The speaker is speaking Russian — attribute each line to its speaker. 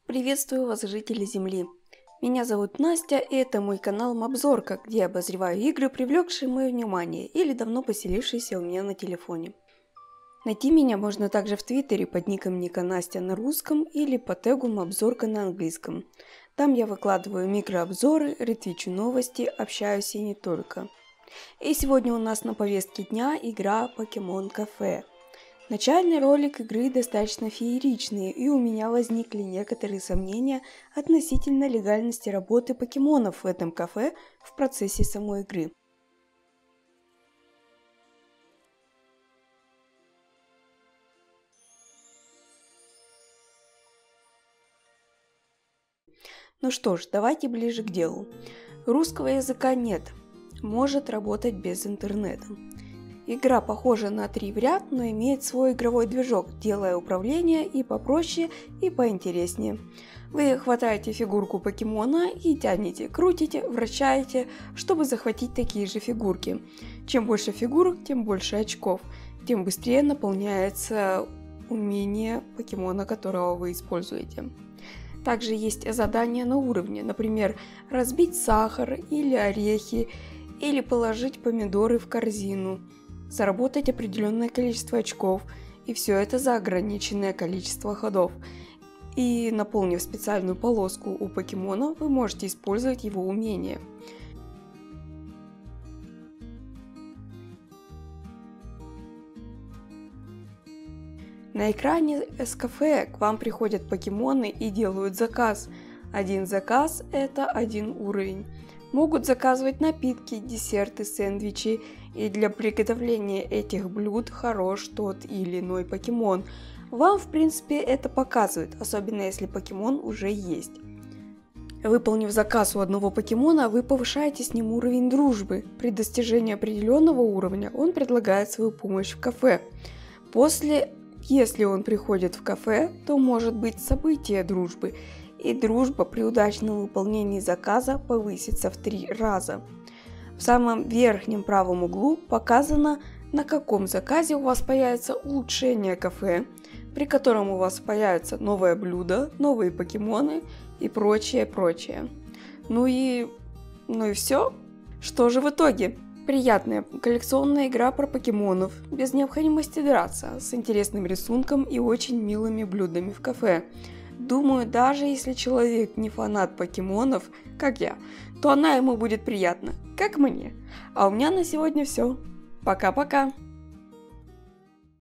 Speaker 1: Приветствую вас, жители Земли! Меня зовут Настя, и это мой канал Мобзорка, где я обозреваю игры, привлекшие мое внимание или давно поселившиеся у меня на телефоне. Найти меня можно также в Твиттере под ником Ника Настя на русском или по тегу Мобзорка на английском. Там я выкладываю микрообзоры, ретвичу новости, общаюсь и не только. И сегодня у нас на повестке дня игра Покемон Кафе. Начальный ролик игры достаточно фееричный, и у меня возникли некоторые сомнения относительно легальности работы покемонов в этом кафе в процессе самой игры. Ну что ж, давайте ближе к делу. Русского языка нет, может работать без интернета. Игра похожа на 3 в ряд, но имеет свой игровой движок, делая управление и попроще, и поинтереснее. Вы хватаете фигурку покемона и тянете, крутите, вращаете, чтобы захватить такие же фигурки. Чем больше фигурок, тем больше очков, тем быстрее наполняется умение покемона, которого вы используете. Также есть задания на уровне, например, разбить сахар или орехи, или положить помидоры в корзину, заработать определенное количество очков, и все это за ограниченное количество ходов. И наполнив специальную полоску у покемона, вы можете использовать его умение. На экране S-кафе к вам приходят покемоны и делают заказ. Один заказ – это один уровень. Могут заказывать напитки, десерты, сэндвичи, и для приготовления этих блюд хорош тот или иной покемон. Вам, в принципе, это показывает, особенно если покемон уже есть. Выполнив заказ у одного покемона, вы повышаете с ним уровень дружбы. При достижении определенного уровня он предлагает свою помощь в кафе. Если он приходит в кафе, то может быть событие дружбы, и дружба при удачном выполнении заказа повысится в 3 раза. В самом верхнем правом углу показано, на каком заказе у вас появится улучшение кафе, при котором у вас появится новое блюдо, новые покемоны и прочее. Ну и все. Что же в итоге? Приятная коллекционная игра про покемонов, без необходимости драться, с интересным рисунком и очень милыми блюдами в кафе. Думаю, даже если человек не фанат покемонов, как я, то она ему будет приятна, как мне. А у меня на сегодня все. Пока-пока!